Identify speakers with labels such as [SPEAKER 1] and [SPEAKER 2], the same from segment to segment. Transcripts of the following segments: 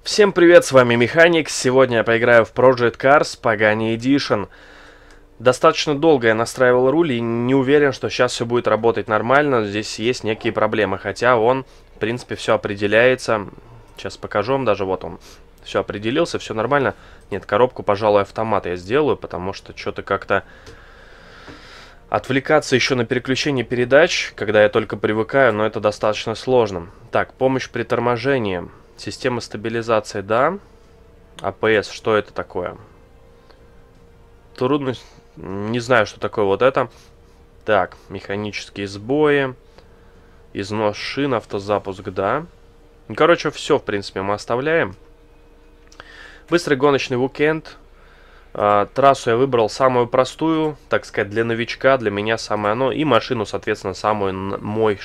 [SPEAKER 1] Всем привет, с вами Механик. Сегодня я поиграю в Project Cars Pagani Edition. Достаточно долго я настраивал руль и не уверен, что сейчас все будет работать нормально. Здесь есть некие проблемы, хотя он, в принципе, все определяется. Сейчас покажу вам, даже вот он все определился, все нормально. Нет, коробку, пожалуй, автомат я сделаю, потому что что-то как-то отвлекаться еще на переключение передач, когда я только привыкаю, но это достаточно сложно. Так, помощь при торможении. Система стабилизации, да. АПС, что это такое? Трудность, не знаю, что такое вот это. Так, механические сбои. Износ шин, автозапуск, да. Ну, короче, все, в принципе, мы оставляем. Быстрый гоночный уикенд. Трассу я выбрал самую простую, так сказать, для новичка, для меня самое оно. И машину, соответственно, самую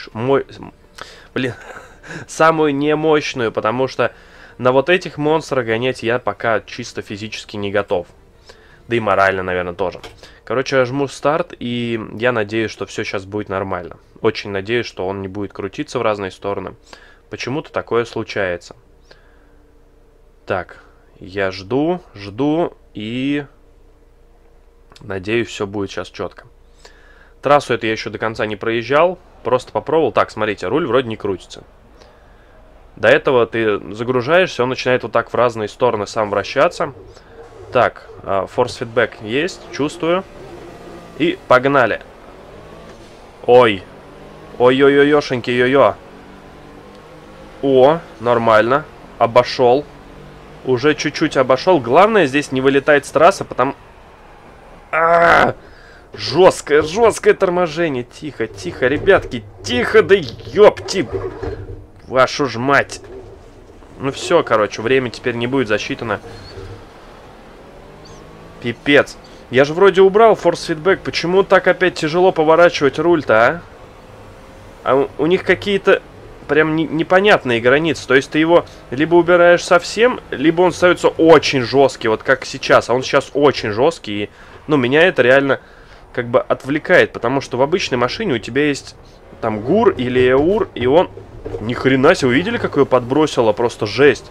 [SPEAKER 1] самую немощную, потому что на вот этих монстрах гонять я пока чисто физически не готов. Да и морально, наверное, тоже. Короче, я жму старт, и я надеюсь, что все сейчас будет нормально. Очень надеюсь, что он не будет крутиться в разные стороны. Почему-то такое случается. Так, я жду и надеюсь, все будет сейчас четко. Трассу эту я еще до конца не проезжал, просто попробовал. Так, смотрите, руль вроде не крутится. До этого ты загружаешься, он начинает вот так в разные стороны сам вращаться. Так, force feedback есть, чувствую. И погнали. Ой. Ой-ой-ой-ошеньки, йо-йо. О, нормально. Обошел. Уже чуть-чуть обошел. Главное здесь не вылетать с трассы, потому... Жесткое торможение. Тихо, тихо, ребятки. Тихо, да ёпти. Вашу ж мать. Ну все, короче, время теперь не будет засчитано. Пипец. Я же вроде убрал force feedback. Почему так опять тяжело поворачивать руль-то, а? У них какие-то прям непонятные границы. То есть ты его либо убираешь совсем, либо он становится очень жесткий, вот как сейчас. А он сейчас очень жесткий. И, ну, меня это реально как бы отвлекает, потому что в обычной машине у тебя есть там ГУР или ЭУР, и он... Ни хрена себе, увидели, как ее подбросило? Просто жесть.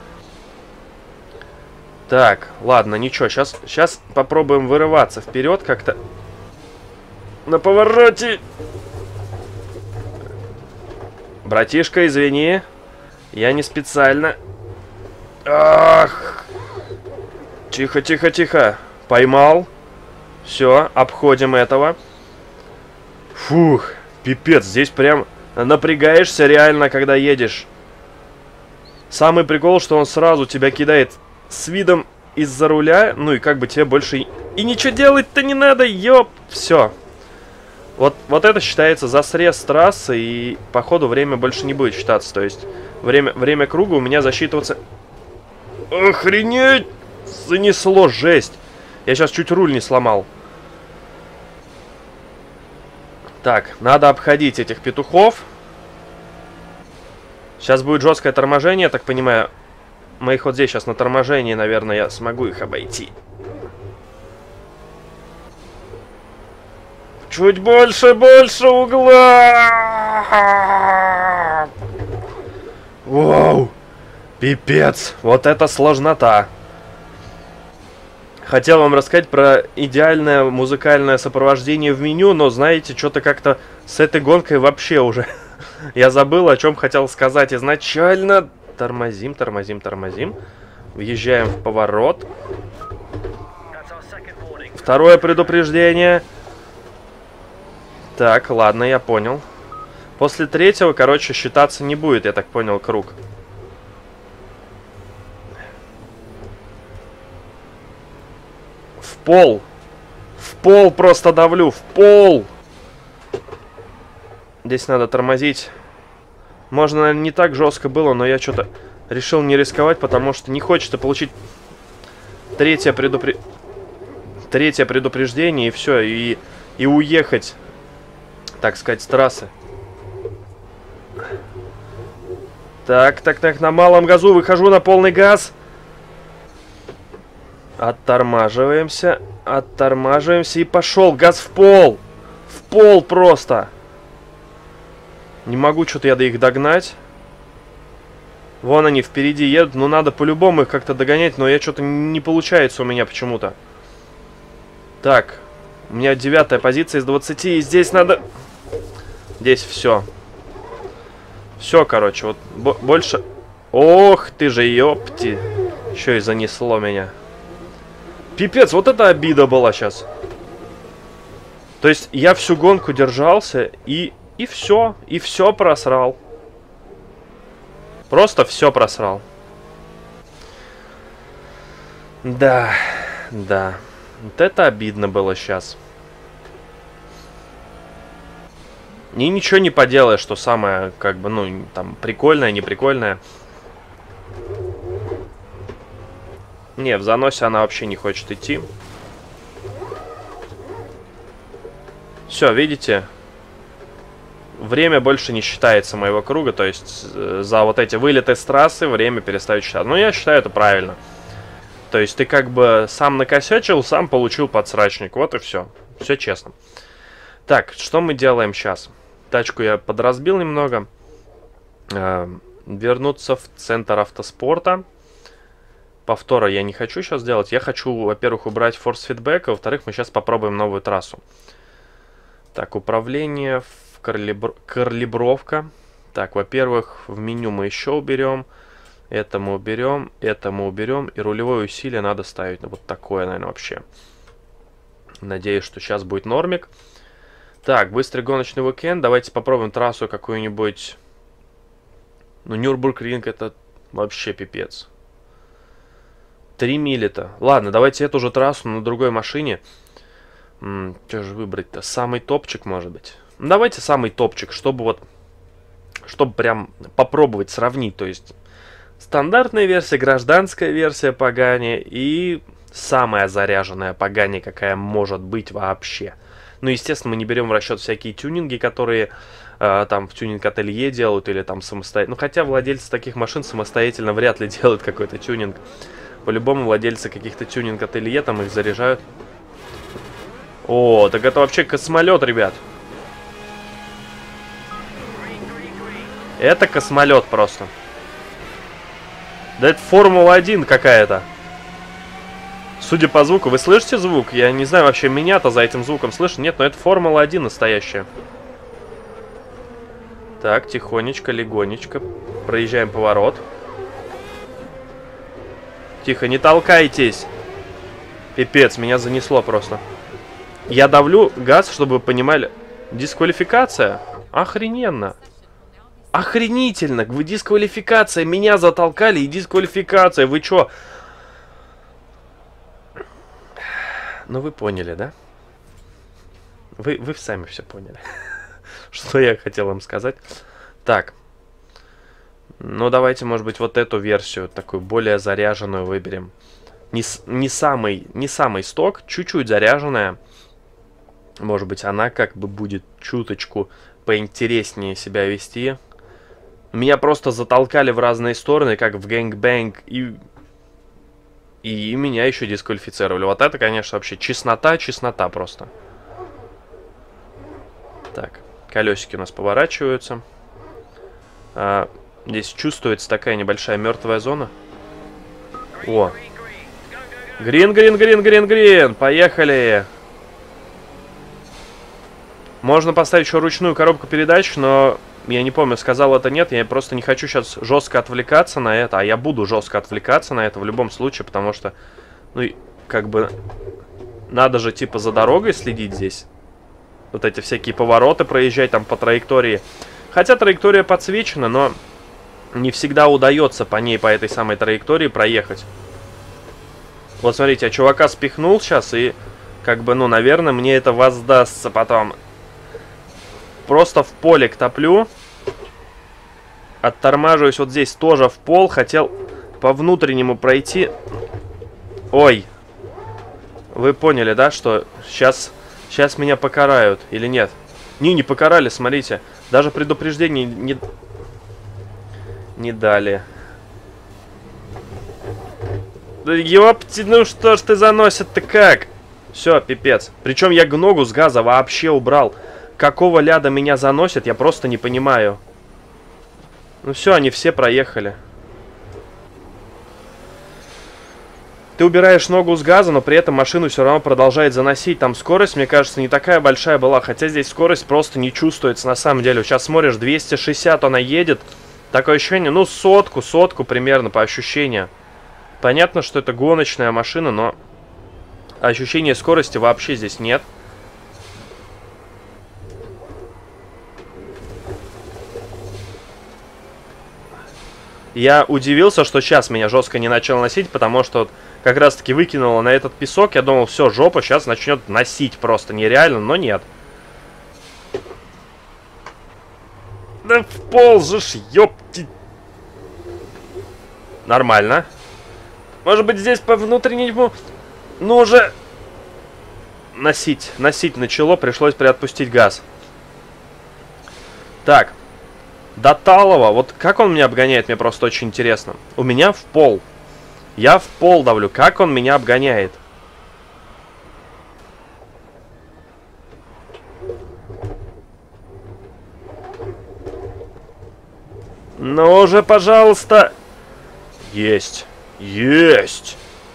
[SPEAKER 1] Так, ладно, ничего, сейчас попробуем вырываться вперед как-то. На повороте. Братишка, извини. Я не специально. Ах! Тихо, тихо, тихо. Поймал. Все, обходим этого. Фух, пипец, здесь прям... Напрягаешься реально, когда едешь. Самый прикол, что он сразу тебя кидает с видом из-за руля. Ну и как бы тебе больше и ничего делать-то не надо, ёп. Все. Вот это считается за срез трассы. И походу время больше не будет считаться. То есть время круга у меня засчитываться... Охренеть! Занесло, жесть. Я сейчас чуть руль не сломал. Так, надо обходить этих петухов. Сейчас будет жесткое торможение, я так понимаю. Мы их вот здесь сейчас на торможении, наверное, я смогу их обойти. Чуть больше угла! Вау! Пипец! Вот это сложнота! Хотел вам рассказать про идеальное музыкальное сопровождение в меню, но, знаете, что-то как-то с этой гонкой вообще уже... Я забыл, о чем хотел сказать изначально. Тормозим. Въезжаем в поворот. Второе предупреждение. Так, ладно, я понял. После третьего, короче, считаться не будет, я так понял, круг. В пол просто давлю, в пол. Здесь надо тормозить. Можно, наверное, не так жестко было, но я что-то решил не рисковать, потому что не хочется получить третье предупреждение, и все, и уехать, так сказать, с трассы. Так, на малом газу выхожу на полный газ. Оттормаживаемся и пошел. Газ в пол просто. Не могу что-то я до их догнать. Вон они впереди едут. Ну, надо по-любому их как-то догонять, но я что-то не получается у меня почему-то. Так. У меня 9-я позиция из 20, и здесь надо... Здесь все. Все, короче, вот больше... Ох ты же, ёпти. Еще и занесло меня. Пипец, вот это обида была сейчас. То есть я всю гонку держался и все просрал. Просто все просрал. Да, да. Вот это обидно было сейчас. И ничего не поделаешь, что самое, как бы, ну, там, прикольное, неприкольное. Не, в заносе она вообще не хочет идти. Все, видите? Время больше не считается моего круга, то есть за вот эти вылеты с трассы время перестает считаться. Ну, я считаю, это правильно. То есть ты как бы сам накосячил, сам получил подсрачник. Вот и все. Все честно. Так, что мы делаем сейчас? Тачку я подразбил немного. Вернуться в центр автоспорта. Повтора я не хочу сейчас делать. Я хочу, во-первых, убрать форс-фидбэк, а во-вторых, мы сейчас попробуем новую трассу. Так, управление, калибровка. Так, во-первых, в меню мы еще уберем. Это мы уберем, это мы уберем. И рулевое усилие надо ставить. Вот такое, наверное, вообще. Надеюсь, что сейчас будет нормик. Так, быстрый гоночный уикенд. Давайте попробуем трассу какую-нибудь. Ну, Нюрбургринг это вообще пипец. 3 мили-то. Ладно, давайте эту же трассу на другой машине. Что же выбрать-то? Самый топчик, может быть. Давайте самый топчик, чтобы вот... Чтобы прям попробовать сравнить. То есть, стандартная версия, гражданская версия Пагани и самая заряженная Пагани, какая может быть вообще. Ну, естественно, мы не берем в расчет всякие тюнинги, которые там в тюнинг-ателье делают или там самостоятельно. Ну, хотя владельцы таких машин самостоятельно вряд ли делают какой-то тюнинг. По-любому владельцы каких-то тюнинг-ателье там их заряжают. О, так это вообще космолет, ребят. Это космолет просто. Да это Формула-1 какая-то. Судя по звуку, вы слышите звук? Я не знаю, вообще меня-то за этим звуком слышно. Нет, но это Формула-1 настоящая. Так, тихонечко, легонечко. Проезжаем поворот. Тихо, не толкайтесь. Пипец, меня занесло просто. Я давлю газ, чтобы вы понимали. Дисквалификация? Охрененно. Охренительно. Дисквалификация. Меня затолкали и дисквалификация. Вы чё? Ну вы поняли, да? Вы сами все поняли. Что я хотел вам сказать. Так. Ну давайте, может быть, вот эту версию, такую более заряженную выберем. Не самый сток, чуть-чуть заряженная. Может быть, она как бы будет чуточку поинтереснее себя вести. Меня просто затолкали в разные стороны, как в гэнгбэнг, и меня еще дисквалифицировали. Вот это, конечно, вообще чеснота просто. Так, колесики у нас поворачиваются. Здесь чувствуется такая небольшая мертвая зона. О! Грин! Поехали! Можно поставить еще ручную коробку передач, но я не помню, сказал это нет. Я просто не хочу сейчас жестко отвлекаться на это. А я буду жестко отвлекаться на это в любом случае, потому что, ну, как бы, надо же, типа, за дорогой следить здесь. Вот эти всякие повороты проезжать там по траектории. Хотя траектория подсвечена, но не всегда удается по ней, по этой самой траектории проехать. Вот смотрите, я чувака спихнул сейчас, и, как бы, ну, наверное, мне это воздастся потом. Просто в поле топлю. Оттормаживаюсь вот здесь тоже в пол. Хотел по внутреннему пройти. Ой. Вы поняли, да, что сейчас меня покарают или нет? Не покарали, смотрите. Даже предупреждение не дали. Да ёпти, ну что ж ты заносит-то как? Все, пипец. Причем я ногу с газа вообще убрал. Какого ляда меня заносит, я просто не понимаю. Ну все, они все проехали. ты убираешь ногу с газа, но при этом машину все равно продолжает заносить. Там скорость, мне кажется, не такая большая была, хотя здесь скорость просто не чувствуется на самом деле. Сейчас смотришь, 260 она едет. Такое ощущение, ну, сотку примерно по ощущениям. Понятно, что это гоночная машина, но ощущения скорости вообще здесь нет. Я удивился, что сейчас меня жестко не начал носить, потому что вот как раз таки выкинуло на этот песок. Я думал, все, жопа сейчас начнет носить просто нереально, но нет. Да вползешь, ёпти. Нормально. Может быть, здесь по внутреннему... Ну, уже... Носить начало, пришлось приотпустить газ. Так. До Талова, вот как он меня обгоняет, мне просто очень интересно. У меня в пол. Я в пол давлю. Как он меня обгоняет? Ну же, пожалуйста. Есть. Есть.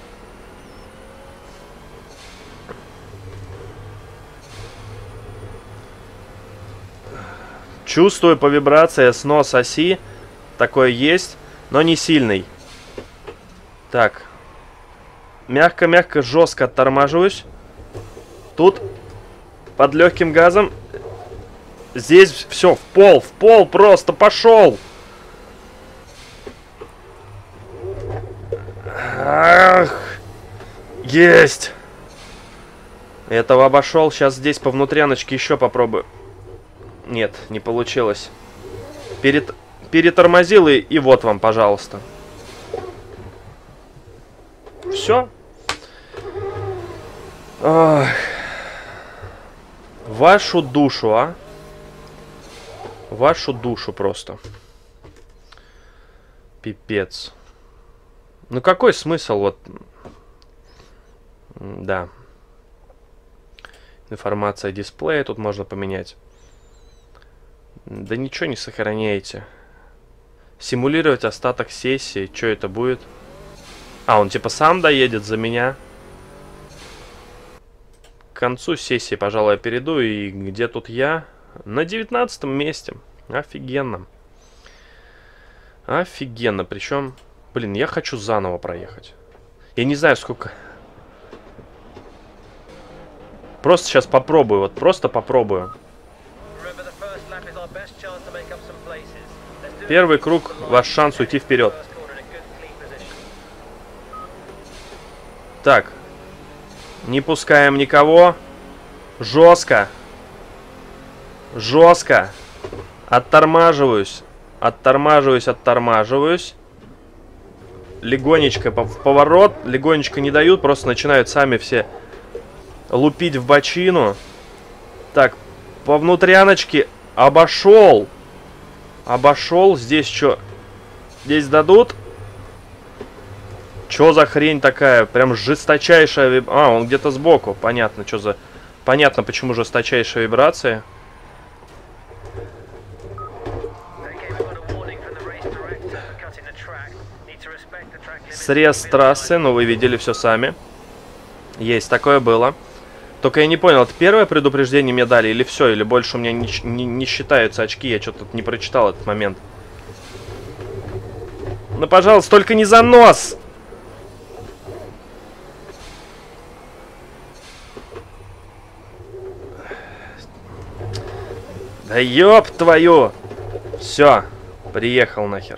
[SPEAKER 1] Чувствую по вибрации снос оси. Такое есть, но не сильный. Так. Мягко-мягко, жестко отторможусь. Тут под легким газом. Здесь все, в пол просто пошел. Ах, есть. Этого обошел. Сейчас здесь по внутряночке еще попробую. Нет, не получилось. Перетормозил и вот вам, пожалуйста. Все. Ох. Вашу душу, а? Вашу душу просто. Пипец. Ну какой смысл вот... Да. Информация дисплея тут можно поменять. Да ничего не сохраняете. Симулировать остаток сессии. Что это будет? А, он типа сам доедет за меня. К концу сессии, пожалуй, я перейду. И где тут я? На 19-м месте. Офигенно. Офигенно. Причем, блин, я хочу заново проехать. Я не знаю, сколько... Просто сейчас попробую. Вот просто попробую. Первый круг, ваш шанс уйти вперед. Так. Не пускаем никого. Жестко. Жестко. Оттормаживаюсь. Оттормаживаюсь. Легонечко в поворот. Легонечко не дают. Просто начинают сами все лупить в бочину. Так. По внутряночке. Обошел. Здесь что? Здесь дадут? Чё за хрень такая? Прям жесточайшая вибрация. А, он где-то сбоку. Понятно, что за... Понятно, почему жесточайшая вибрация. Срез трассы. Ну, вы видели все сами. Есть, такое было. Только я не понял, это первое предупреждение мне дали или все? Или больше у меня не считаются очки? Я что-то не прочитал этот момент. Ну, пожалуйста, только не занос! Да ёб твою! Все, приехал нахер.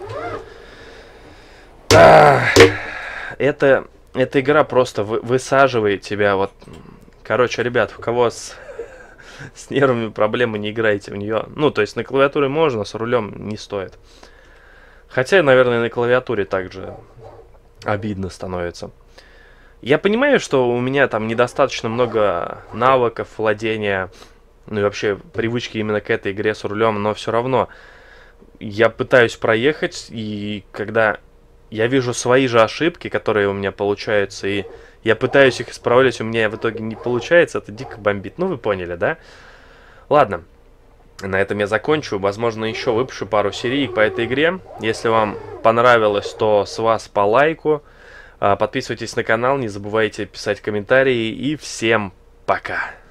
[SPEAKER 1] Эта игра просто высаживает тебя вот... Короче, ребят, у кого с нервами проблемы, не играйте в нее. Ну, то есть на клавиатуре можно, с рулем не стоит. Хотя, наверное, на клавиатуре также обидно становится. Я понимаю, что у меня там недостаточно много навыков, владения, ну и вообще привычки именно к этой игре с рулем, но все равно я пытаюсь проехать, и когда я вижу свои же ошибки, которые у меня получаются, и я пытаюсь их исправлять, у меня в итоге не получается, это дико бомбит. Ну, вы поняли, да? Ладно, на этом я закончу. Возможно, еще выпущу пару серий по этой игре. Если вам понравилось, то с вас по лайку. Подписывайтесь на канал, не забывайте писать комментарии и всем пока!